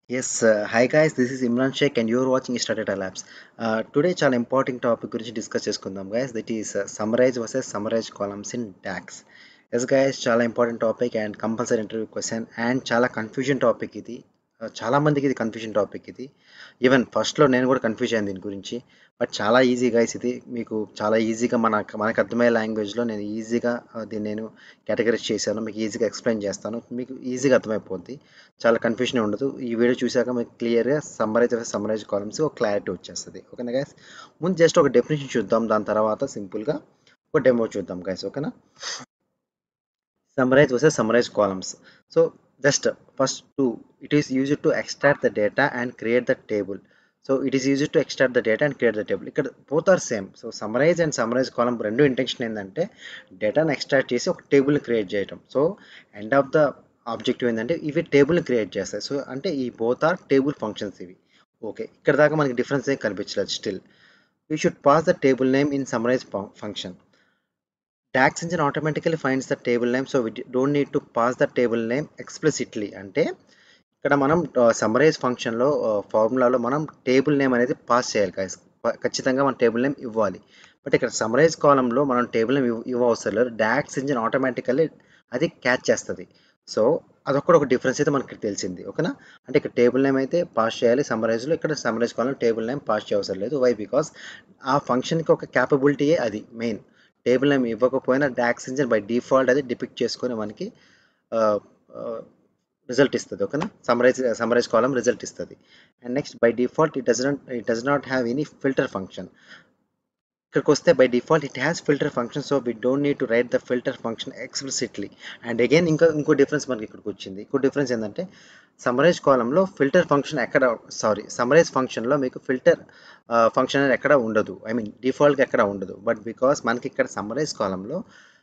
Yes, hi guys, this is Imran Sheikh and you're watching Start Labs. Today చాలా important topic గురించి discuss చేసుకుందాం guys. That is summarize versus summarize columns in DAX. Yes guys, చాలా important topic and compulsory interview question and చాలా confusion topic ఇది. చాలా మందికి ఇది confusion topic ఇది. ఈవెన్ ఫస్ట్లో నేను కూడా కన్ఫ్యూజ్ అయ్యాను దీని గురించి. బట్ చాలా ఈజీ గైస్ ఇది. మీకు చాలా ఈజీగా మనకు అర్థమయ్యే లాంగ్వేజ్లో నేను ఈజీగా దీన్ని నేను కేటగరైజ్ చేశాను. మీకు ఈజీగా ఎక్స్ప్లెయిన్ చేస్తాను. మీకు ఈజీగా అర్థమైపోద్ది. చాలా కన్ఫ్యూషన్ ఉండదు. ఈ వీడియో చూసాక మీకు క్లియర్గా సమ్మరైజ్ కాలమ్స్ ఒక క్లారిటీ వచ్చేస్తుంది. ఓకేనా గైస్? ముందు జస్ట్ ఒక డెఫినేషన్ చూద్దాం. దాని తర్వాత సింపుల్గా ఒక డెమో చూద్దాం గైస్. ఓకేనా? Summarize versus summarize columns. So just first two, it is used to extract the data and create the table. So it is used to extract the data and create the table. ఇక్కడ both are same. So summarize and summarize column రెండు intention ఏంటంటే డేటాను extract చేసి ఒక టేబుల్ని create చేయటం. So end of the objective ఏంటంటే ఇవి టేబుల్ని క్రియేట్ చేస్తాయి. సో అంటే ఈ బోత్ ఆర్ టేబుల్ ఫంక్షన్స్ ఇవి. ఓకే, ఇక్కడ దాకా మనకి డిఫరెన్స్ ఏం కనిపించలేదు. Still we should pass the table name in summarize function. DAX engine automatically finds the table name, so we don't need to pass the table name explicitly. అంటే ఇక్కడ మనం summarise ఫంక్షన్లో ఫార్ములాలో మనం టేబుల్ నేమ్ అనేది pass చేయాలి guys. ఖచ్చితంగా మనం టేబుల్ నేమ్ ఇవ్వాలి. బట్ ఇక్కడ సమ్మరైజ్ కాలంలో మనం టేబుల్ నేమ్ ఇవ్వవసరం లేదు. డాక్స్ ఇంజిన్ ఆటోమేటికల్లీ అది క్యాచ్ చేస్తుంది. సో అదొక్కటి ఒక డిఫరెన్స్ అయితే మనకి తెలిసింది. ఓకేనా? అంటే ఇక్కడ టేబుల్ నేమ్ అయితే పాస్ చేయాలి సమ్మరైజ్లో. ఇక్కడ సమ్మరైజ్ కాలంలో టేబుల్ నేమ్ పాస్ చేయవసరం లేదు. వై? బికాస్ ఆ ఫంక్షన్కి ఒక క్యాపబిలిటీయే అది మెయిన్. టేబుల్ నేమ్ ఇవ్వకపోయినా డాక్స్ ఇంజిన్ బై డిఫాల్ట్ అది డిపిక్ట్ చేసుకొని మనకి రిజల్ట్ ఇస్తుంది. ఓకేనా? సమ్మరైజ్ కాలం రిజల్ట్ ఇస్తుంది. And next by default it does not have any filter function. ఇక్కడికి వస్తే by default it has filter function, so we don't need to write the filter function explicitly. And again ఇంకో difference మనకి ఇక్కడికి వచ్చింది. ఇంకో difference ఏంటంటే summarise కాలంలో filter function summarise ఫంక్షన్లో మీకు ఫిల్టర్ ఫంక్షన్ అనేది ఎక్కడ ఉండదు. ఐ మీన్ డిఫాల్ట్గా ఎక్కడ ఉండదు. బట్ బికాస్ మనకి ఇక్కడ సమ్మరైజ్ కాలంలో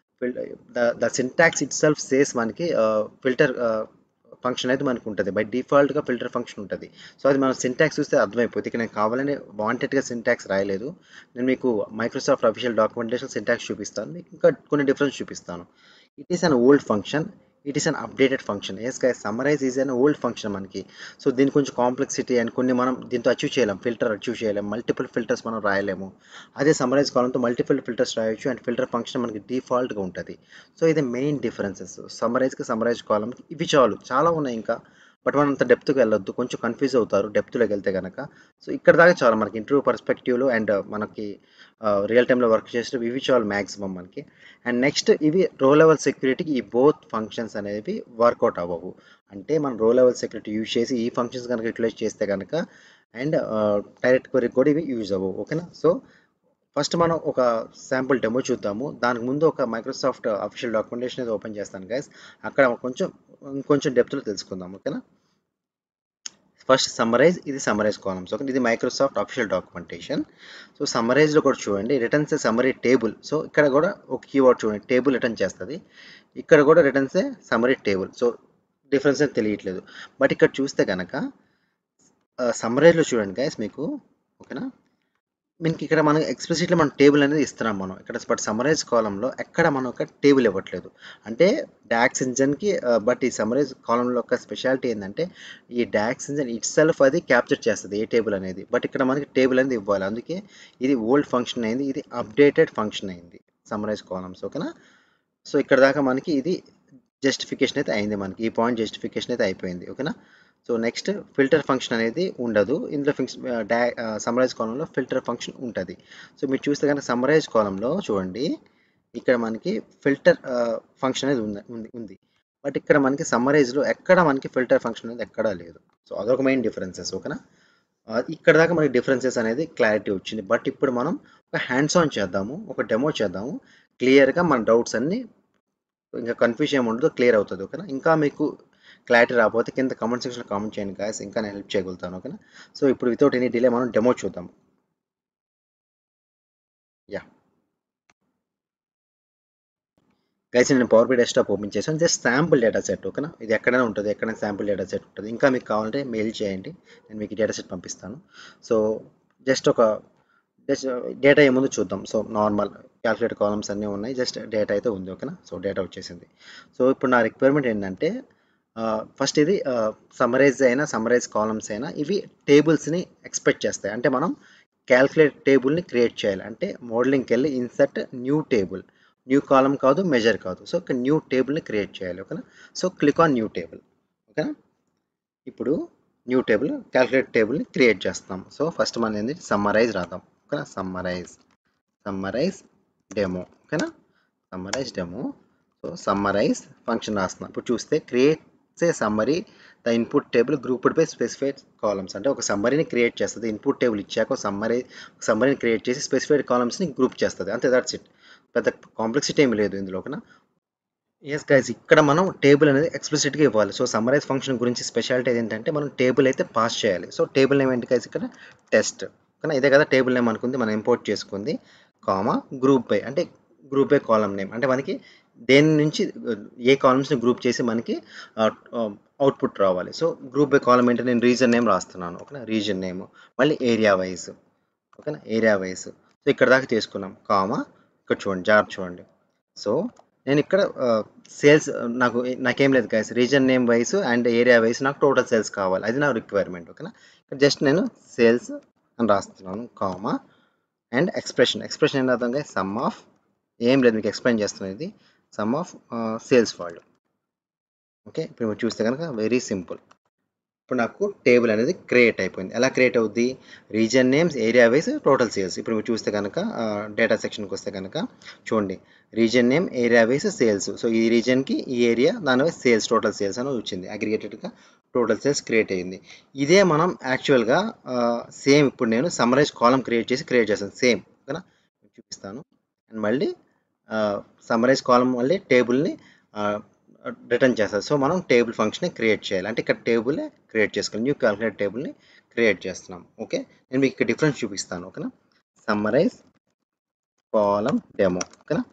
the syntax itself says మనకి ఫిల్టర్ ఫంక్షన్ అయితే మనకు ఉంటుంది. బై డిఫాల్ట్గా ఫిల్టర్ ఫంక్షన్ ఉంటుంది. సో అది మనం సింటాక్స్ చూస్తే అర్థమైపోతుంది. ఇక్కడ నేను కావాలని వాంటెడ్గా సింటాక్స్ రాయలేదు. నేను మీకు మైక్రోసాఫ్ట్ అఫీషియల్ డాక్యుమెంటేషన్ సింటాక్స్ చూపిస్తాను. మీకు ఇంకా కొన్ని డిఫరెన్స్ చూపిస్తాను. It is an old function, it is an updated function. Yes guys, summarize is an old function మనకి. సో దీని కొంచెం కాంప్లెక్సిటీ అండ్ కొన్ని మనం దీంతో అచీవ్ చేయలేం. ఫిల్టర్ అచీవ్ చేయలేం, మల్టిపుల్ ఫిల్టర్స్ మనం రాయలేము. అదే సమ్మరైజ్ కాలంతో మల్టిపుల్ ఫిల్టర్స్ రాయొచ్చు అండ్ ఫిల్టర్ ఫంక్షన్ మనకి డిఫాల్ట్గా ఉంటుంది. సో ఇది మెయిన్ డిఫరెన్సెస్ సమ్మరైజ్కి సమ్మరైజ్ కాలంకి. ఇవి చాలా ఉన్నాయి ఇంకా. బట్ మనం అంత డెప్త్కి వెళ్ళొద్దు, కొంచెం కన్ఫ్యూజ్ అవుతారు డెప్త్లోకి వెళ్తే కనుక. సో ఇక్కడ దాకా చాలా మనకి ఇంటర్వ్యూ పర్స్పెక్టివ్లో అండ్ మనకి రియల్ టైంలో వర్క్ చేసేవి ఇవి చాలు మ్యాక్సిమం మనకి. అండ్ నెక్స్ట్ ఇవి రో లెవెల్ సెక్యూరిటీకి ఈ బోత్ ఫంక్షన్స్ అనేవి వర్కౌట్ అవ్వవు. అంటే మనం రో లెవెల్ సెక్యూరిటీ యూజ్ చేసి ఈ ఫంక్షన్స్ కనుక యూటిలైజ్ చేస్తే కనుక అండ్ డైరెక్ట్ క్వరీకి కూడా ఇవి యూజ్ అవ్వవు. ఓకేనా? సో ఫస్ట్ మనం ఒక శాంపుల్ డెమో చూద్దాము. దానికి ముందు ఒక మైక్రోసాఫ్ట్ అఫీషియల్ డాక్యుమెంటేషన్ అయితే ఓపెన్ చేస్తాను గైస్. అక్కడ ఇంకొంచెం డెప్త్లో తెలుసుకుందాం. ఓకేనా? ఫస్ట్ సమ్మరైజ్, ఇది సమ్మరైజ్ కాలమ్స్. ఓకే, ఇది మైక్రోసాఫ్ట్ అఫీషియల్ డాక్యుమెంటేషన్. సో సమ్మరైజ్లో కూడా చూడండి returns a summary table. So ఇక్కడ కూడా ఒక కీవర్డ్ చూడండి, టేబుల్ రిటర్న్ చేస్తుంది. ఇక్కడ కూడా returns a summary table. So difference అయితే తెలియట్లేదు. బట్ ఇక్కడ చూస్తే కనుక సమ్మరైజ్లో చూడండి గైస్ మీకు. ఓకేనా? మనకి ఇక్కడ మనం ఎక్స్ప్లిసిట్లీ మన టేబుల్ అనేది ఇస్తున్నాం మనం ఇక్కడ. బట్ సమ్మరైజ్ కాలంలో ఎక్కడ మనం ఒక టేబుల్ ఇవ్వట్లేదు. అంటే డాక్స్ ఇంజన్కి బట్ ఈ సమ్మరైజ్ కాలంలో ఒక స్పెషాలిటీ ఏంటంటే ఈ డాక్స్ ఇంజన్ ఇట్ సెల్ఫ్ అది క్యాప్చర్ చేస్తుంది ఏ టేబుల్ అనేది. బట్ ఇక్కడ మనకి టేబుల్ అనేది ఇవ్వాలి. అందుకే ఇది ఓల్డ్ ఫంక్షన్ అయింది, ఇది అప్డేటెడ్ ఫంక్షన్ అయింది సమ్మరైజ్ కాలమ్స్. ఓకేనా? సో ఇక్కడ దాకా మనకి ఇది జస్టిఫికేషన్ అయితే అయింది. మనకి ఈ పాయింట్ జస్టిఫికేషన్ అయితే అయిపోయింది. ఓకేనా? సో నెక్స్ట్ ఫిల్టర్ ఫంక్షన్ అనేది ఉండదు ఇందులో. సమ్మరైజ్ కాలంలో ఫిల్టర్ ఫంక్షన్ ఉంటుంది. సో మీరు చూస్తే కనుక సమ్మరైజ్ కాలంలో చూడండి ఇక్కడ మనకి ఫిల్టర్ ఫంక్షన్ అనేది ఉంది. బట్ ఇక్కడ మనకి సమ్మరైజ్లో ఎక్కడ మనకి ఫిల్టర్ ఫంక్షన్ అనేది ఎక్కడా లేదు. సో అదొక మెయిన్ డిఫరెన్సెస్. ఓకేనా? ఇక్కడ దాకా మనకి డిఫరెన్సెస్ అనేది క్లారిటీ వచ్చింది. బట్ ఇప్పుడు మనం ఒక హ్యాండ్స్ ఆన్ చేద్దాము, ఒక డెమో చేద్దాము. క్లియర్గా మన డౌట్స్ అన్నీ ఇంకా కన్ఫ్యూజన్ ఏమి ఉండదు, క్లియర్ అవుతుంది. ఓకేనా? ఇంకా మీకు క్లారిటీ రాకపోతే కింద కామెంట్ సెక్షన్లో కామెంట్ చేయండి గాయస్, ఇంకా నేను హెల్ప్ చేయగలుగుతాను. ఓకేనా? సో ఇప్పుడు వితౌట్ ఎనీ డిలే మనం డెమో చూద్దాం. యా గైస్, నేను పవర్ బి డెస్క్టాప్ ఓపెన్ చేశాను. Just sample data set. ఓకేనా? ఇది ఎక్కడైనా ఉంటుంది, ఎక్కడైనా శాంపుల్ డేటా సెట్ ఉంటుంది. ఇంకా మీకు కావాలంటే మెయిల్ చేయండి, నేను మీకు డేటా సెట్ పంపిస్తాను. సో జస్ట్ డేటా ఏముందో చూద్దాం. సో నార్మల్ క్యాల్కులేటర్ కాలమ్స్ అన్నీ ఉన్నాయి, జస్ట్ డేటా అయితే ఉంది. ఓకేనా? సో డేటా వచ్చేసింది. సో ఇప్పుడు నా రిక్వైర్మెంట్ ఏంటంటే ఫస్ట్ ఇది సమ్మరైజ్ కాలమ్స్ అయినా ఇవి టేబుల్స్ని ఎక్స్పెక్ట్ చేస్తాయి. అంటే మనం క్యాల్కులేట్ టేబుల్ని క్రియేట్ చేయాలి. అంటే మోడలింగ్కి వెళ్ళి insert new table, new column కాదు, మెజర్ కాదు. సో ఒక న్యూ టేబుల్ని క్రియేట్ చేయాలి. ఓకేనా. So click on new table. ఓకేనా. ఇప్పుడు న్యూ టేబుల్ క్యాల్కులేట్ టేబుల్ని క్రియేట్ చేస్తాం. సో ఫస్ట్ మనం ఏంటి సమ్మరైజ్ రాద్దాం. ఓకేనా. Summarize demo. ఓకేనా. Summarize demo. So summarize function రాస్తున్నాం. ఇప్పుడు చూస్తే create a summary the input table grouped by specified columns. అంటే ఒక సమ్మరీని క్రియేట్ చేస్తుంది. ఇన్పుట్ టేబుల్ ఇచ్చాక సమ్మరీని క్రియేట్ చేసి స్పెసిఫైడ్ కాలమ్స్ని గ్రూప్ చేస్తుంది. అంతే, దట్స్ ఇట్. పెద్ద కాంప్లెక్సిటీ ఏమి లేదు ఇందులో. ఓకేనా. ఎస్ గైస్, ఇక్కడ మనం టేబుల్ అనేది ఎక్స్ప్లిసిట్గా ఇవ్వాలి. సో సమ్మరైజ్ ఫంక్షన్ గురించి స్పెషాలిటీ ఏంటంటే మనం టేబుల్ అయితే పాస్ చేయాలి. సో టేబుల్ నేమ్ ఏంటి గైస్, ఇక్కడ టెస్ట్. కానీ ఇదే కదా టేబుల్ నేమ్ అనుకుంది, మనం ఇంపోర్ట్ చేసుకుంది. కామా గ్రూప్ బై, అంటే గ్రూప్ బై కాలమ్ నేమ్. అంటే మనకి దేని నుంచి ఏ కాలమ్స్ని గ్రూప్ చేసి మనకి అవుట్పుట్ రావాలి. సో గ్రూప్ బై కాలమ్ ఏంటంటే నేను రీజన్ నేమ్ రాస్తున్నాను. ఓకేనా. రీజన్ నేమ్, మళ్ళీ ఏరియా వైజ్. ఓకేనా. Area wise. సో ఇక్కడ దాకా చేసుకున్నాం. కామా ఇక్కడ చూడండి, జాగ్రత్త చూడండి. సో నేను ఇక్కడ సేల్స్ నాకేం లేదు guys, region name wise and area wise నాకు టోటల్ సేల్స్ కావాలి. అది నా రిక్వైర్మెంట్. ఓకేనా. ఇక్కడ జస్ట్ నేను సేల్స్ అని రాస్తున్నాను. కామా అండ్ ఎక్స్ప్రెషన్ ఏం రాద్దాం గైస్, సమ్ ఆఫ్, ఏం లేదు మీకు ఎక్స్ప్లెయిన్ చేస్తున్నాను, ఇది సమ్ ఆఫ్ సేల్స్ వాళ్ళు. ఓకే. ఇప్పుడు మీరు చూస్తే కనుక వెరీ సింపుల్. ఇప్పుడు నాకు టేబుల్ అనేది క్రియేట్ అయిపోయింది. ఎలా క్రియేట్ అవుద్ది, region names, area wise, total sales. ఇప్పుడు మీరు చూస్తే కనుక డేటా సెక్షన్కి వస్తే కనుక చూడండి, region name, area wise, sales. So ఈ రీజన్కి ఈ ఏరియా, దాని వైజ్ సేల్స్, టోటల్ సేల్స్ అని వచ్చింది. అగ్రిగేటెడ్గా టోటల్ సేల్స్ క్రియేట్ అయ్యింది. ఇదే మనం యాక్చువల్గా సేమ్ ఇప్పుడు నేను సమ్మరైజ్ కాలం క్రియేట్ చేస్తాను సేమ్. ఓకేనా. చూపిస్తాను. అండ్ మళ్ళీ సమ్మరైజ్ కాలం మళ్ళీ టేబుల్ని రిటర్న్ చేస్తుంది. సో మనం టేబుల్ ఫంక్షన్ క్రియేట్ చేయాలి. అంటే ఇక్కడ టేబుల్ క్రియేట్ చేసుకోవాలి, న్యూ క్యాల్కులేట్ టేబుల్ని క్రియేట్ చేస్తున్నాం. ఓకే. నేను మీకు ఇక్కడ డిఫరెన్స్ చూపిస్తాను. ఓకేనా. Summarize column demo. ఓకేనా.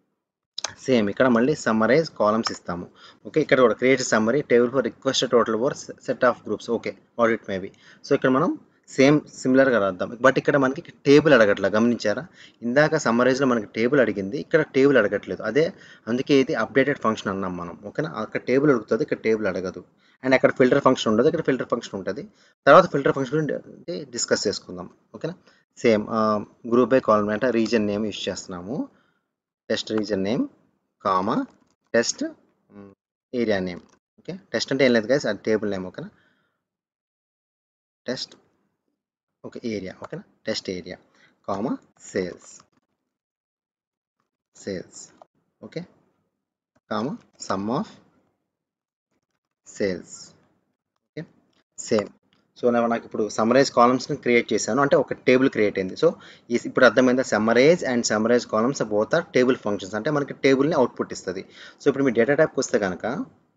సేమ్ ఇక్కడ మళ్ళీ సమ్మరైజ్ కాలమ్స్ ఇస్తాము. ఓకే. ఇక్కడ కూడా create summary table for request total for set of groups. Okay, what it may B. So ఇక్కడ మనం సేమ్ సిమిలర్గా రాద్దాం. బట్ ఇక్కడ మనకి టేబుల్ అడగట్లా, గమనించారా. ఇందాక సమ్మరైజ్లో మనకి టేబుల్ అడిగింది, ఇక్కడ టేబుల్ అడగట్లేదు. అదే అందుకే ఇది అప్డేటెడ్ ఫంక్షన్ అన్నాం మనం. ఓకేనా. అక్కడ టేబుల్ అడుగుతుంది, ఇక్కడ టేబుల్ అడగదు. అండ్ అక్కడ ఫిల్టర్ ఫంక్షన్ ఉండదు, ఇక్కడ ఫిల్టర్ ఫంక్షన్ ఉంటుంది. తర్వాత ఫిల్టర్ ఫంక్షన్ గురించి డిస్కస్ చేసుకుందాం. ఓకేనా. సేమ్ గ్రూప్ బై కాలమ్ అంటే రీజన్ నేమ్ యూజ్ చేస్తున్నాము. Test region name comma test area name. Okay. Test అంటే ఏం లేదు గైస్, అది టేబుల్ నేమ్. ఓకేనా. Test, okay, area. ఓకేనా. Test area comma sales. Okay. Comma sum of sales. Okay. Same. So నాకు ఇప్పుడు సమ్మరైజ్ కాలమ్స్ని క్రియేట్ చేశాను, అంటే ఒక టేబుల్ క్రియేట్ అయింది. సో ఇప్పుడు అర్థమైందా, summarize and summarize columns both are table functions. అంటే మనకి టేబుల్ని అవుట్పుట్ ఇస్తుంది. సో ఇప్పుడు మీ డేటా టైప్కి వస్తే కనుక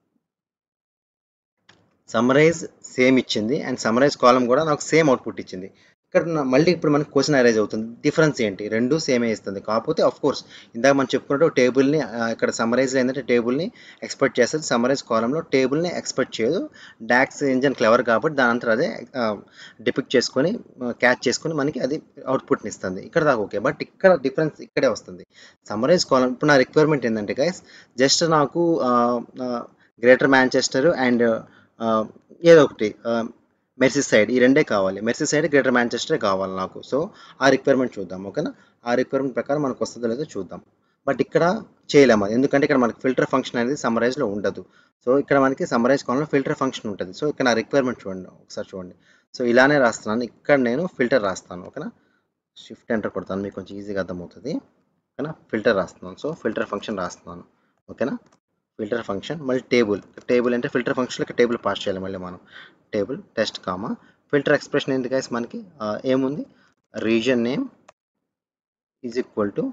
సమ్మరైజ్ సేమ్ ఇచ్చింది అండ్ సమ్మరైజ్ కాలం కూడా నాకు సేమ్ అవుట్పుట్ ఇచ్చింది. ఇక్కడ మళ్ళీ ఇప్పుడు మనకి క్వశ్చన్ అరైజ్ అవుతుంది, డిఫరెన్స్ ఏంటి, రెండు సేమే ఇస్తుంది. కాకపోతే ఆఫ్ కోర్స్ ఇందాక మనం చెప్పుకున్నట్టు టేబుల్ని ఇక్కడ సమ్మరైజ్లో ఏంటంటే టేబుల్ని ఎక్స్పెక్ట్ చేస్తుంది, సమ్మరైజ్ కాలంలో టేబుల్ని ఎక్స్పెక్ట్ చేయదు. డాక్స్ ఇంజన్ క్లవర్ కాబట్టి దాని అంతా అదే డిపిక్ట్ చేసుకొని క్యాచ్ చేసుకొని మనకి అది అవుట్పుట్ని ఇస్తుంది. ఇక్కడ దాకా ఓకే. బట్ ఇక్కడ డిఫరెన్స్ ఇక్కడే వస్తుంది. సమ్మరైజ్ కాలం ఇప్పుడు నా రిక్వైర్మెంట్ ఏంటంటే గైస్, జస్ట్ నాకు గ్రేటర్ మాంచెస్టర్ అండ్ ఏదో ఒకటి మెర్సీ సైడ్, ఈ రెండే కావాలి. మెర్సీ సైడ్, గ్రేటర్ మాంచెస్టరే కావాలి నాకు. సో ఆ రిక్వైర్మెంట్ చూద్దాం. ఓకేనా. ఆ రిక్వైర్మెంట్ ప్రకారం మనకు వస్తుందో లేదో చూద్దాం. బట్ ఇక్కడ చేయలేము అది, ఎందుకంటే ఇక్కడ మనకి ఫిల్టర్ ఫంక్షన్ అనేది సమ్మరైజ్లో ఉండదు. సో ఇక్కడ మనకి సమ్మరైజ్ కాలంలో ఫిల్టర్ ఫంక్షన్ ఉంటుంది. సో ఇక్కడ నా రిక్వైర్మెంట్ చూడండి, ఒకసారి చూడండి. సో ఇలానే రాస్తున్నాను, ఇక్కడ నేను ఫిల్టర్ రాస్తాను. ఓకేనా. షిఫ్ట్ ఎంటర్ కొడతాను, మీకు కొంచెం ఈజీగా అర్థమవుతుంది. ఓకేనా. ఫిల్టర్ రాస్తున్నాను. సో ఫిల్టర్ ఫంక్షన్ రాస్తున్నాను. ఓకేనా. ఫిల్టర్ ఫంక్షన్ మళ్ళీ టేబుల్ అంటే ఫిల్టర్ ఫంక్షన్కి టేబుల్ పాస్ చేయాలి. మళ్ళీ మనం table test comma filter expression ఏంటి గైస్, మనకి ఏముంది, region name is equal to,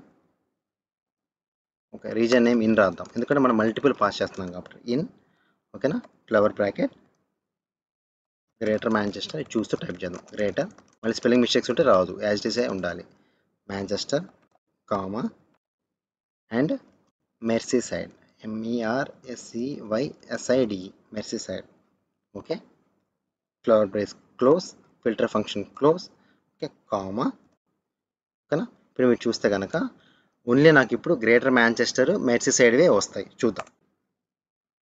okay, region name in రాద్దాం, ఎందుకంటే మనం మల్టిపుల్ పాస్ చేస్తున్నాం కాబట్టి ఇన్. ఓకేనా. ఫ్లవర్ బ్రాకెట్ గ్రేటర్ మాంచెస్టర్, ఇది చూస్తూ టైప్ చేద్దాం. గ్రేటర్, మళ్ళీ స్పెల్లింగ్ మిస్టేక్స్ ఉంటే రాదు, యాజ్ ఇట్ ఈస్ ఉండాలి. Manchester comma and Merseyside, MERSEYSIDE, Merseyside. Okay. Flower brace close, filter function close. Okay. Comma. ఓకేనా. ఇప్పుడు మీరు చూస్తే కనుక ఓన్లీ నాకు ఇప్పుడు గ్రేటర్ మాంచెస్టర్ మెర్సీ సైడ్వే వస్తాయి. చూద్దాం.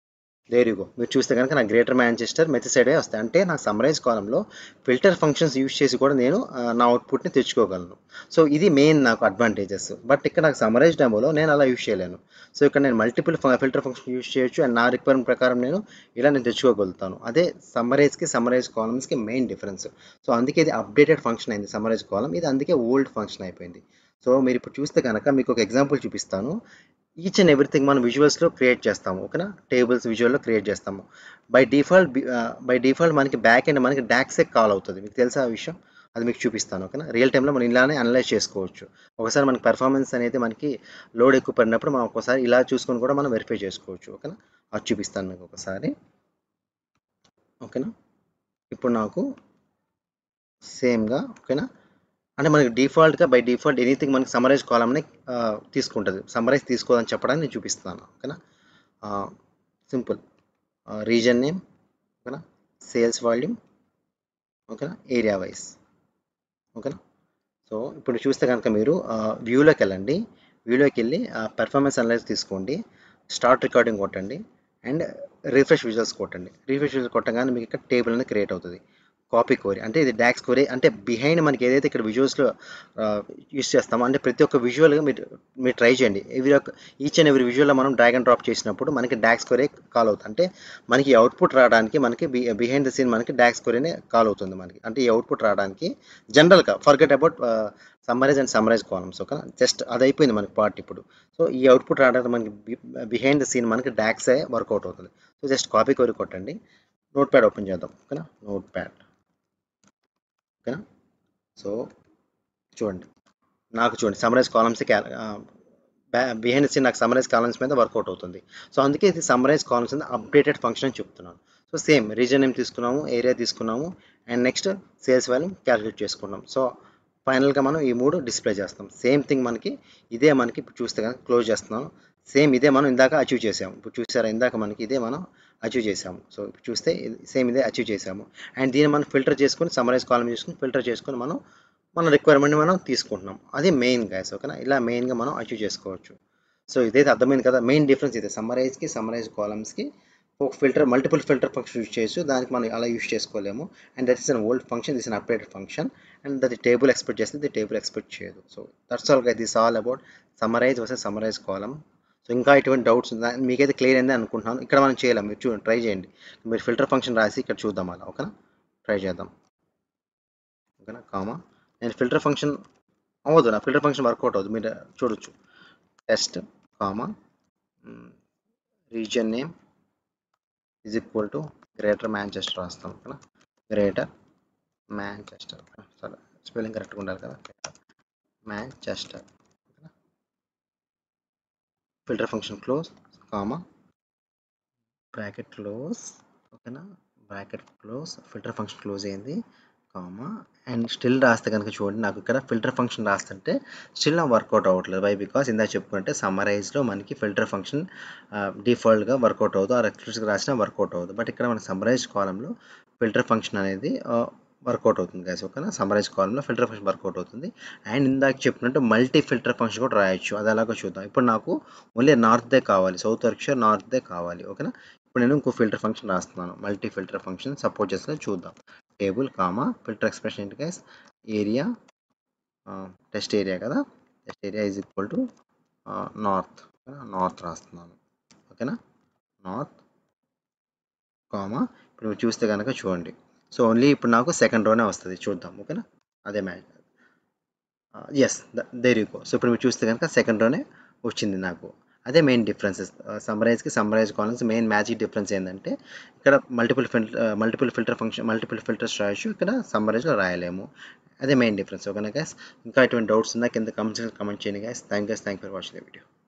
There you go. మీరు చూస్తే కనుక నాకు గ్రేటర్ మాంచెస్టర్ మెర్సిసైడే వస్తాయి. అంటే నాకు సమ్మరైజ్ కాలంలో ఫిల్టర్ ఫంక్షన్స్ యూజ్ చేసి కూడా నేను నా అవుట్పుట్ని తెచ్చుకోగలను. సో ఇది మెయిన్ నాకు అడ్వాంటేజెస్. బట్ ఇక్కడ నాకు సమ్మరైజ్ డెమోలో నేను అలా యూజ్ చేయలేను. సో ఇక్కడ నేను మల్టిపుల్ ఫిల్టర్ ఫంక్షన్ యూజ్ చేయొచ్చు అండ్ నా రిక్వైర్మెంట్ ప్రకారం నేను తెచ్చుకోగలుగుతాను. అదే సమ్మరైజ్ కాలమ్స్కి మెయిన్ డిఫరెన్స్. సో అందుకే ఇది అప్డేటెడ్ ఫంక్షన్ అయింది సమ్మరైజ్ కాలం. ఇది అందుకే ఓల్డ్ ఫంక్షన్ అయిపోయింది. సో మీరు ఇప్పుడు చూస్తే కనుక మీకు ఒక ఎగ్జాంపుల్ చూపిస్తాను. ఈచ్ అండ్ ఎవ్రీథింగ్ మనం విజువల్స్లో క్రియేట్ చేస్తాము, ఓకేనా. టేబుల్స్ విజువల్లో క్రియేట్ చేస్తాము. బై డిఫాల్ట్ మనకి బ్యాక్ ఎండ్ మనకి డాక్సే కాల్ అవుతుంది. మీకు తెలుసా ఆ విషయం? అది మీకు చూపిస్తాను, ఓకేనా. రియల్ టైంలో మనం ఇలానే అనలైజ్ చేసుకోవచ్చు. ఒకసారి మనకి పెర్ఫార్మెన్స్ అనేది మనకి లోడ్ ఎక్కువ పడినప్పుడు మనం ఒకసారి ఇలా చూసుకొని కూడా మనం వెరిఫై చేసుకోవచ్చు, ఓకేనా. అది చూపిస్తాను మీకు ఒకసారి, ఓకేనా. ఇప్పుడు నాకు సేమ్గా, ఓకేనా. అంటే మనకి బై డిఫాల్ట్ ఎనీథింగ్ మనకి సమరైజ్ కాలమ్ని తీసుకుంటుంది. సమరైజ్ తీసుకోదని చెప్పడానికి నేను చూపిస్తున్నాను, ఓకేనా. సింపుల్ రీజన్ నేమ్, ఓకేనా. సేల్స్ వాల్యూమ్, ఓకేనా. ఏరియా వైజ్, ఓకేనా. సో ఇప్పుడు చూస్తే కనుక మీరు వ్యూలోకి వెళ్ళండి. వ్యూలోకి వెళ్ళి పెర్ఫార్మెన్స్ అనలైజ్ తీసుకోండి, స్టార్ట్ రికార్డింగ్ కొట్టండి అండ్ రిఫ్రెష్ విజువల్స్ కొట్టండి. రిఫ్రెష్ విజువల్స్ కొట్టగానే మీకు ఇక్కడ టేబుల్ అనేది క్రియేట్ అవుతుంది. కాపీ క్వరీ అంటే ఇది డాక్స్ క్వరీ. అంటే బిహైండ్ మనకి ఏదైతే ఇక్కడ విజువల్స్లో యూస్ చేస్తామో, అంటే ప్రతి ఒక్క విజువల్గా మీరు ట్రై చేయండి. ఈచ్ అండ్ ఎవ్రీ విజువల్లో మనం డ్రాగ్ అండ్ డ్రాప్ చేసినప్పుడు మనకి డాక్స్ క్వరీ కాల్ అవుతుంది. అంటే మనకి అవుట్పుట్ రావడానికి మనకి బిహైండ్ ద సీన్ మనకి డాక్స్ క్వరీనే కాల్ అవుతుంది మనకి. అంటే ఈ అవుట్పుట్ రావడానికి జనరల్గా ఫర్గెట్ అబౌట్ సమ్మరైజ్ కాలమ్స్, ఓకేనా. జస్ట్ అది అయిపోయింది మనకి పార్ట్ ఇప్పుడు. సో ఈ అవుట్పుట్ రావడానికి మనకి బిహైండ్ ద సీన్ మనకి డాక్సే వర్కౌట్ అవుతుంది. సో జస్ట్ కాపీ క్వరీ కొట్టండి. నోట్ ప్యాడ్ ఓపెన్ చేద్దాం, ఓకేనా. నోట్ ప్యాడ్, ఓకేనా. సో చూడండి సమ్మరైజ్ కాలమ్స్ బిహైండ్ సీన్ నాకు సమ్మరైజ్ కాలమ్స్ మీద వర్కౌట్ అవుతుంది. సో అందుకే ఇది సమ్మరైజ్ కాలమ్స్ మీద అప్డేటెడ్ ఫంక్షన్ అని చెప్తున్నాను. సో సేమ్ రీజన్ నేమ్ తీసుకున్నాము, ఏరియా తీసుకున్నాము and next sales volume calculate చేసుకున్నాం. సో ఫైనల్గా మనం ఈ 3 డిస్ప్లే చేస్తాం. సేమ్ థింగ్ మనకి ఇదే మనకి ఇప్పుడు చూస్తే కనుక క్లోజ్ చేస్తున్నాను. సేమ్ ఇదే మనం ఇందాక అచీవ్ చేసాము. ఇప్పుడు చూసారా, ఇందాక మనకి ఇదే మనం అచీవ్ చేసాము. సో ఇప్పుడు చూస్తే సేమ్ ఇదే అచీవ్ చేసాము. అండ్ దీన్ని మనం ఫిల్టర్ చేసుకొని సమ్మరైజ్ కాలమ్ చేసుకొని ఫిల్టర్ చేసుకొని మన రిక్వైర్మెంట్ని మనం తీసుకుంటున్నాం. అది మెయిన్ గైస్, ఓకేనా. ఇలా మెయిన్గా మనం అచీవ్ చేసుకోవచ్చు. సో ఇదైతే అర్థమైంది కదా. మెయిన్ డిఫరెన్స్ ఇదే సమ్మరైజ్ కాలమ్స్కి ఒక మల్టిపుల్ ఫిల్టర్ ఫంక్షన్ యూజ్ చేయొచ్చు. దానికి మనం అలా యూజ్ చేసుకోలేము. And that is an old function, this an updated function and that table expect చేస్తే ది టేబుల్ ఎక్స్పెక్ట్ చేయదు. So that's all guys, this all about summarize versus summarize column. So ఇంకా ఎటువంటి doubts ఉందా? మీకైతే clear అయింది అనుకుంటున్నాను. ఇక్కడ మనం చేయలేం, మీరు చూడండి, ట్రై చేయండి. మీరు ఫిల్టర్ ఫంక్షన్ రాసి ఇక్కడ చూద్దాం అలా, ఓకేనా. ట్రై చేద్దాం, ఓకేనా. కామా నేను ఫిల్టర్ ఫంక్షన్ అవ్వదు, నా ఫిల్టర్ ఫంక్షన్ వర్కౌట్ అవుతుంది. మీరు చూడొచ్చు. Test comma region name is equal to Greater Manchester రాస్తాం, ఓకేనా. గ్రేటర్ మాంచెస్టర్, సరే స్పెల్లింగ్ కరెక్ట్గా ఉండాలి కదా. మాంచెస్టర్, ఓకేనా. Filter function close comma bracket close, ఓకేనా. Bracket close, filter function close అయింది కామా అండ్ స్టిల్ రాస్తే కనుక చూడండి, నాకు ఇక్కడ ఫిల్టర్ ఫంక్షన్ రాస్తుంటే స్టిల్ నా వర్కౌట్ అవ్వట్లేదు. వై? బికాస్ ఇందాక చెప్పుకుంటే సమ్మరైజ్లో మనకి ఫిల్టర్ ఫంక్షన్ డిఫాల్ట్గా వర్కౌట్ అవ్వదు, ఆ ఎక్స్ప్రెస్గా రాసినా వర్కౌట్ అవ్వదు. బట్ ఇక్కడ మన సమ్మరైజ్ కాలంలో ఫిల్టర్ ఫంక్షన్ అనేది వర్కౌట్ అవుతుంది గైస్, ఓకేనా. సమ్మరైజ్ కాలంలో ఫిల్టర్ ఫంక్షన్ వర్కౌట్ అవుతుంది. అండ్ ఇందాక చెప్పినట్టు మల్టీ ఫిల్టర్ ఫంక్షన్ కూడా రాయొచ్చు. అది ఎలాగో చూద్దాం. ఇప్పుడు నాకు ఓన్లీ నార్త్దే కావాలి, సౌత్ వర్క్షైర్ నార్త్దే కావాలి, ఓకేనా. ఇప్పుడు నేను ఇంకో ఫిల్టర్ ఫంక్షన్ రాస్తున్నాను, మల్టీ ఫిల్టర్ ఫంక్షన్ సపోర్ట్ చేస్తే చూద్దాం. టేబుల్ కామా ఫిల్టర్ ఎక్స్ప్రెషన్ ఏంటి గైస్, ఏరియా, టెస్ట్ ఏరియా కదా, test area is equal to north రాస్తున్నాను, ఓకేనా. నార్త్ కామా ఇప్పుడు మీరు చూస్తే కనుక చూడండి. సో ఓన్లీ ఇప్పుడు నాకు సెకండ్ రోనే వస్తుంది, చూద్దాం, ఓకేనా. అదే match, yes there you go. So ఇప్పుడు మీరు చూస్తే కనుక సెకండ్ రోనే వచ్చింది నాకు. అదే main differences summarize columns main magic difference ఏంటంటే ఇక్కడ మల్టిపుల్ ఫిల్టర్స్ రాయొచ్చు, ఇక్కడ సమ్మరైజ్లో రాయలేము. అదే మెయిన్ డిఫరెన్స్, ఓకేనా గైస్. ఇంకా ఎటువంటి డౌట్స్ ఉన్నా కింద కమెంట్ చేయండి guys. Thank for watching the video.